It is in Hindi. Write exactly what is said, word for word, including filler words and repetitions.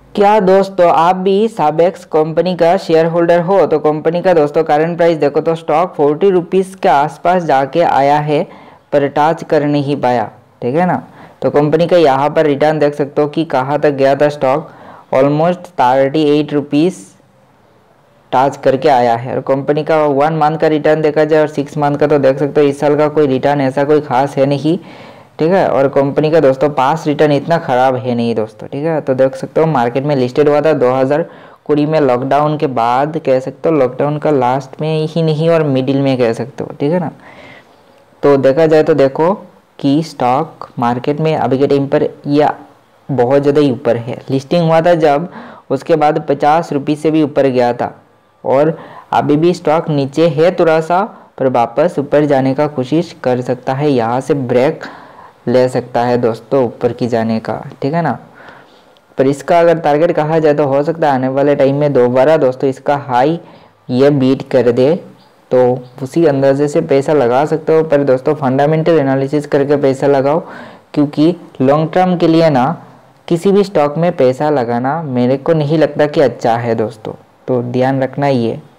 क्या दोस्तों आप भी साबेक्स कंपनी का शेयर होल्डर हो? तो कंपनी का दोस्तों करंट प्राइस देखो तो स्टॉक फोर्टी रुपीज़ के आसपास जाके आया है, पर टच कर नहीं पाया। ठीक है ना। तो कंपनी का यहाँ पर रिटर्न देख सकते हो कि कहाँ तक गया था stock, almost thirty eight rupees touch करके आया है। और कंपनी का वन मंथ का रिटर्न देखा जाए और सिक्स मंथ का तो देख सकते हो इस साल का कोई रिटर्न ऐसा कोई खास है नहीं। ठीक है। और कंपनी का दोस्तों पास रिटर्न इतना ख़राब है नहीं दोस्तों। ठीक है। तो देख सकते हो मार्केट में लिस्टेड हुआ था दो हज़ार बीस में, लॉकडाउन के बाद कह सकते हो, लॉकडाउन का लास्ट में ही नहीं और मिडिल में कह सकते हो। ठीक है ना। तो देखा जाए तो देखो कि स्टॉक मार्केट में अभी के टाइम पर या बहुत ज़्यादा ही ऊपर है। लिस्टिंग हुआ था जब, उसके बाद पचास रुपये से भी ऊपर गया था और अभी भी स्टॉक नीचे है थोड़ा सा, पर वापस ऊपर जाने का कोशिश कर सकता है, यहाँ से ब्रेक ले सकता है दोस्तों ऊपर की जाने का। ठीक है ना। पर इसका अगर टारगेट कहा जाए तो हो सकता है आने वाले टाइम में दोबारा दोस्तों इसका हाई ये बीट कर दे, तो उसी अंदाजे से पैसा लगा सकते हो। पर दोस्तों फंडामेंटल एनालिसिस करके पैसा लगाओ, क्योंकि लॉन्ग टर्म के लिए ना किसी भी स्टॉक में पैसा लगाना मेरे को नहीं लगता कि अच्छा है दोस्तों। तो ध्यान रखना ही है।